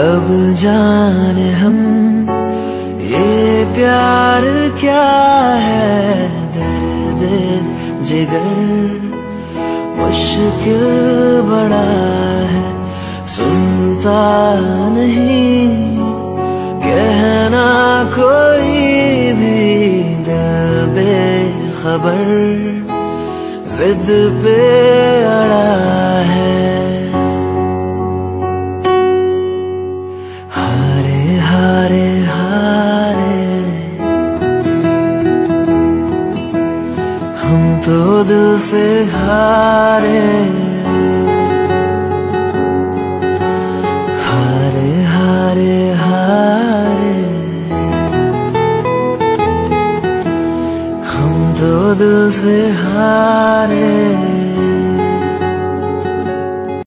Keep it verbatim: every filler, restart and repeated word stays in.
अब जाने हम ये प्यार क्या है, दर्द जिगर मुश्किल बड़ा है, सुनता नहीं कहना कोई भी, दिल बेखबर जिद पे अड़ा है। हारे हारे हारे हम तो दिल से हारे, हारे हारे हारे हम तो दिल से हारे।